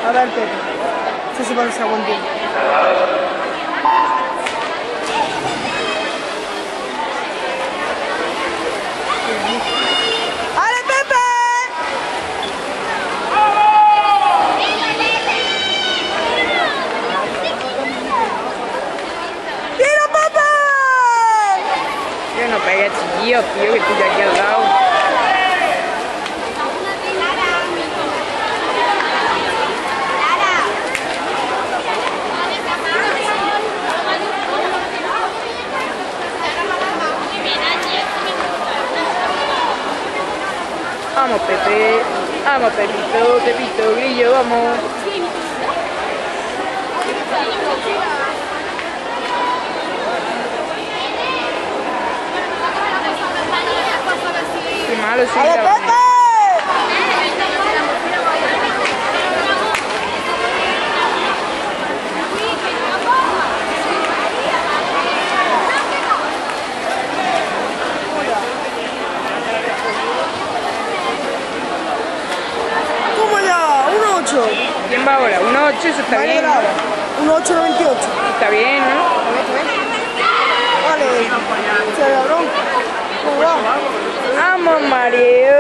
Ahora el Pepe. Se supone que se aguante. ¡Ale, Pepe! ¡Tira, Pepe! Tío, no pegues, chiquillo, tío, que estoy aquí al lado. Vamos, Pepe. Vamos, Pepito, Pepito, Grillo, vamos. Qué malo sí. ¡Ale, Pepe! ¿Cómo ya? 1-8. ¿Quién va ahora? 1-8, eso está bien, ¿no? 1-8-98. Está bien, ¿no? Vale, se cabrón. ¿Cómo va? Vamos, Mario.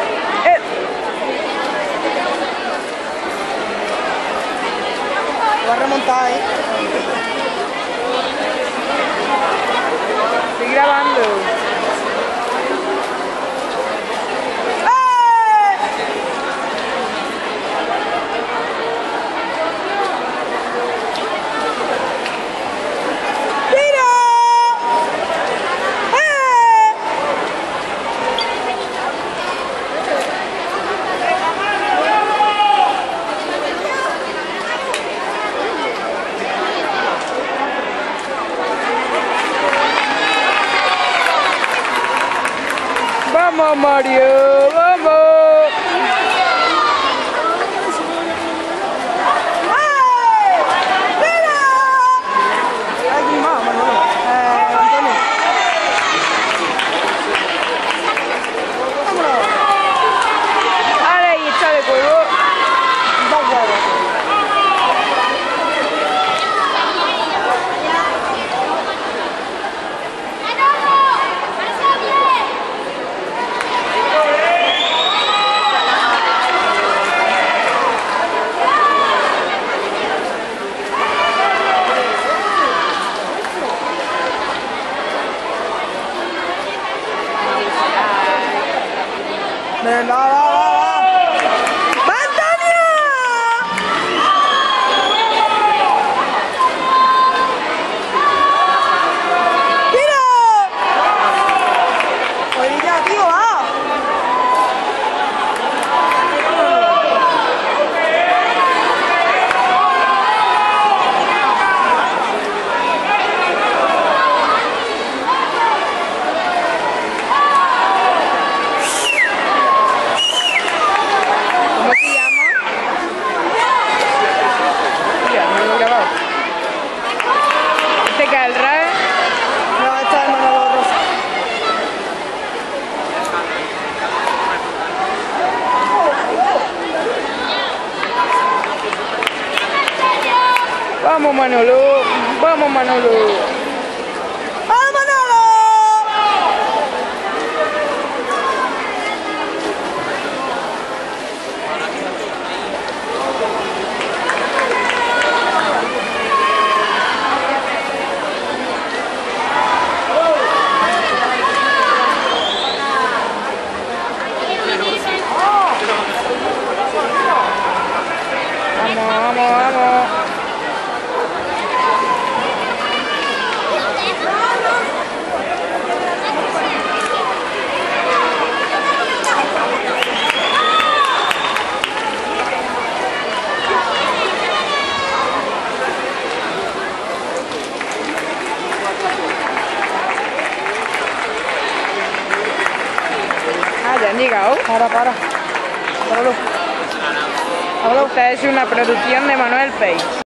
Va a remontar, Estoy grabando. Vamos, Mario, vamos. Aquí más, Manolo. Antonio. Vámonos. Ahora ahí está de juego. Va claro. Venga, ¡va, Antonio! ¡Tira! Oye, ya, tío, va. ¿Cómo se llama? Mira, no lo he grabado. Este cae el RAE. No, esta es Manolo Rosa. Vamos, Manolo. Vamos, Manolo. ¡Ah, Manolo! Vamos, vamos, vamos. Ah, ya han llegado. Para. Páralo. Esta es una producción de Manuel Peix.